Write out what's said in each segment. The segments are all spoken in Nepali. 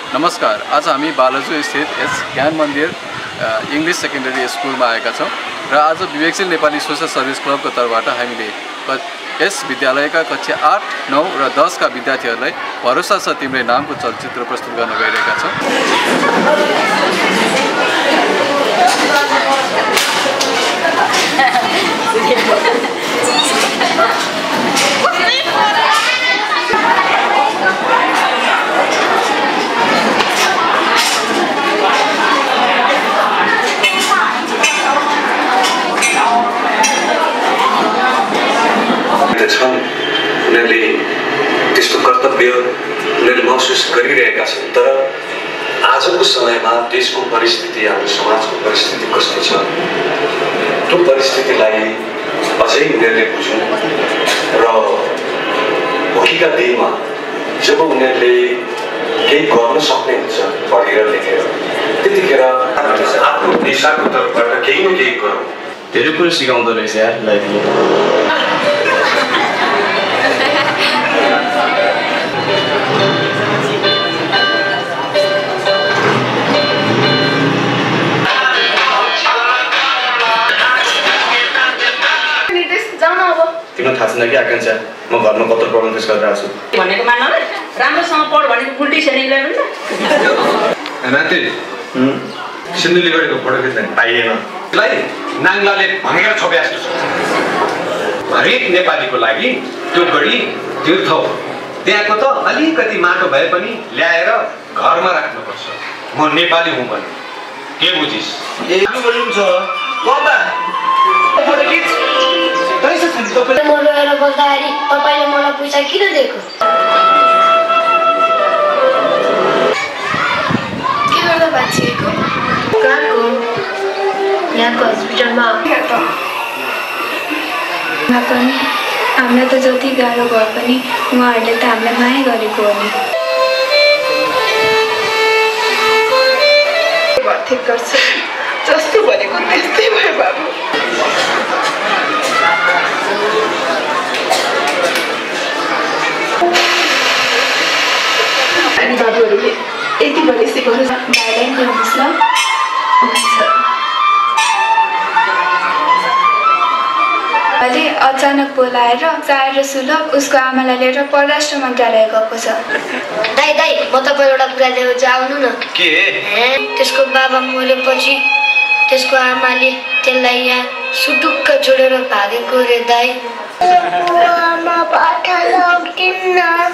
नमस्कार, आज हामी बालाजु स्थित एस ज्ञान मन्दिर इंग्लिश सेकेन्डरी स्कुलमा आएका छौं र आज विवेकशील नेपाली सोशल सर्भिस क्लबको तर्फबाट हामीले यस विद्यालयका कक्षा 8, 9 र 10 का विद्यार्थीहरूलाई भरोसा छ तिम्रै नामको चलचित्र प्रस्तुत गर्न गइरहेका छौं। उनीहरूले त्यस्तो कर्तव्य उनीहरूले महसुस गरिरहेका छन्। तर आजको समयमा देशको परिस्थिति, हाम्रो समाजको परिस्थिति कस्तो छ, त्यो परिस्थितिलाई अझै उनीहरूले बुझ्नु र भोलिका दिनमा जब उनीहरूले केही गर्न सक्ने हुन्छ पढेर लेखेर, त्यतिखेर आफ्नो दिशाको तर्फबाट केही न केही गरौँ। धेरै कुरा सिकाउँदो रहेछ यार लाइफले। तिमीलाई थाहा छैन कि आकांक्षा, म घरमा कत्रो प्रब्लम फेस गरिरहेको छु भनेको मान न, राम्रोसँग पढ भनेको उल्टी सेनिङ ल्याउनु न। नाति सिन्धुली गरेको फोटो खिच्न पाइएन। लाई नाङ्लाले भनेर छोपे जस्तो छ। हरेक नेपालीको लागि त्यो गढी तीर्थ हो। त्यहाँको त अलिकति माटो भए पनि ल्याएर घरमा राख्नुपर्छ। म नेपाली हुँ भने के बुझिस? ए गर्नु छ बाबा फोटो खिच। म रोएर बोल्दाखेरि तपाईले मलाई पैसा किन दिएको? के गर्दा बाँचिएको? कहाँको? यहाँको हस्पिटलमा। पनि हामीलाई त जति गाह्रो भए पनि उहाँहरूले त हामीलाई माया गरेको हो नि। ठिक गर्छ जस्तो भनेको त्यस्तै भयो बाबु। अनि बाबुहरूले यति भने सिकाउनु भाइलाई ल्याउनुहोस् ल। अहिले अचानक बोलाएर चाहेर सुलभ उसको आमालाई लिएर परराष्ट्र मन्त्रालय गएको छ। दाइ दाइ, म तपाईलाई एउटा कुरा देऊ चाहिँ आउनु न। के? त्यसको बाबा मरेपछि त्यसको आमाले त्यसलाई यहाँ सुटुक्क छोडेर भागेको रे दाइ। आमा पाठा लगिन्न।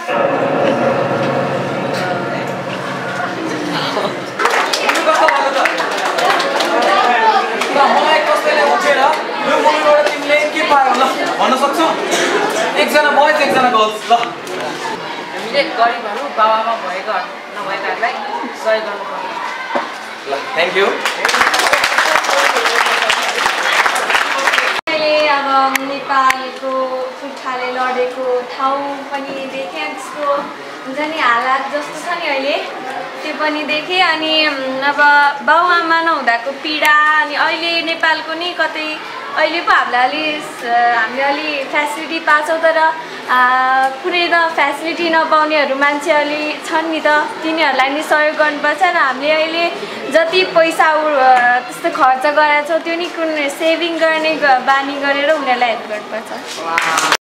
भन्न सक्छौ? एकजना बोइज एकजना गर्ल्स। ल हामीले गरिबहरू बाबामा भएको नभएकाहरूलाई सहयोग गर्नुपर्छ। ल थ्याङ्क यू। अब नेपालको पुर्खाले लडेको ठाउँ पनि देखेँ, त्यसको हुन्छ नि हालात जस्तो छ नि अहिले त्यो पनि देखेँ। अनि अब बाउआमा नहुँदाको पीडा, अनि अहिले नेपालको नि कतै अहिले पो हामीले अलि फेसिलिटी पाउँछौँ, तर कुनै त फेसिलिटी नपाउनेहरू मान्छे अलि छन् नि त, तिनीहरूलाई नि सहयोग गर्नुपर्छ। र हामीले अहिले जति पैसा त्यस्तो खर्च गरेका छौँ त्यो नि कुनै सेभिङ गर्ने बानी गरेर उनीहरूलाई हेल्प गर्नुपर्छ।